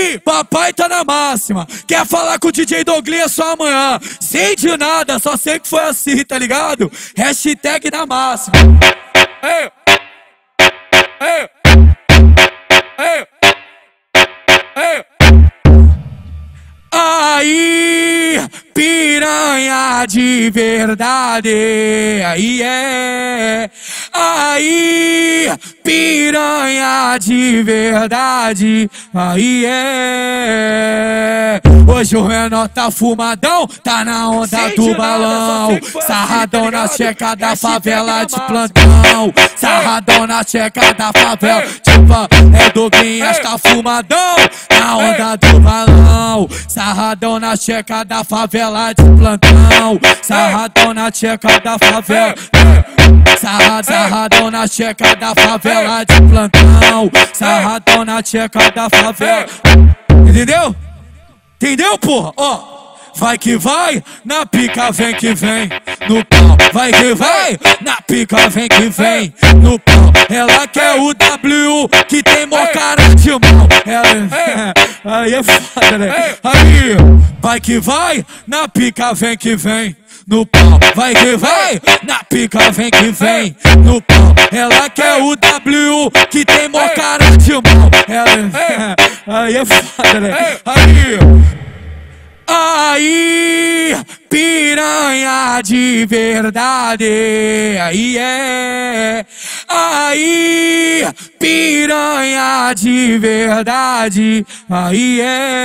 Aí, papai tá na máxima. Quer falar com o DJ Douglas só amanhã. Sei de nada, só sei que foi assim, tá ligado? Hashtag na máxima. Ei, ei, ei, ei. Aí, piranha de verdade. Aí é. Aí, piranha de verdade. Aí é. Hoje o menor tá fumadão, tá na onda do balão. Sarradão na checa da favela de plantão. Sarradão na checa da favela. Tipo, é Douglas, tá fumadão, na onda do balão. Sarradão na checa da favela de plantão. Sarradão na checa da favela. Sarradão na checa da favela de plantão. Sarradão na checa da favela. Entendeu? Entendeu, porra? Ó. Vai que vai, na pica vem que vem, no pau. Vai que vai, na pica vem que vem, no pau. Ela quer o W, que tem mó cara de mal. Ela... Aí é foda, né? Aí, vai que vai, na pica vem que vem, no pau. Vai que vai, na pica vem que vem, no pau. Ela quer o W, que tem mó cara de mal. Ela... Aí é foda, né? Aí, piranha de verdade. Aí é. Aí, piranha de verdade. Aí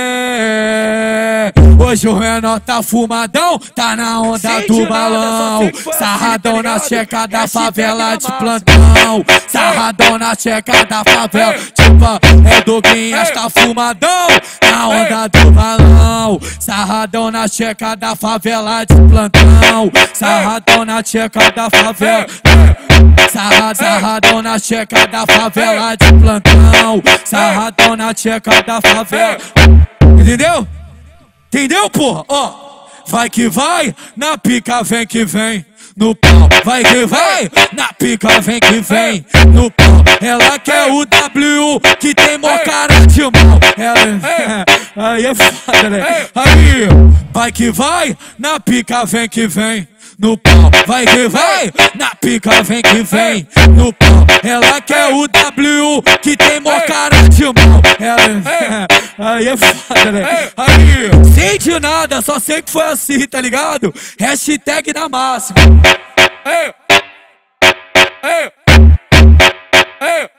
é. Hoje o menor tá fumadão, tá na onda do balão. Sarradão na checa da favela de plantão. Sarradão na checa da favela. Tipo, é Douglas, tá fumadão, na onda do balão. Sarradão na checa da favela de plantão. Sarradão na checa da favela. Sarradão na checa da favela de plantão. Sarradão na checa da favela. Entendeu? Entendeu, porra? Ó. Vai que vai, na pica vem que vem, no pau. Vai que vai, na pica vem que vem, no pau. Ela quer o W, que tem mó cara de mal. Ela... Aí é foda, né? Aí, vai que vai, na pica vem que vem, no pau. Vai que vai, na pica vem que vem, no pau. Ela quer o W, que tem mó cara de mal. Ela... Aí é foda, né? Aí, sei de nada, só sei que foi assim, tá ligado? Hashtag na máxima. Ei, ei, ei.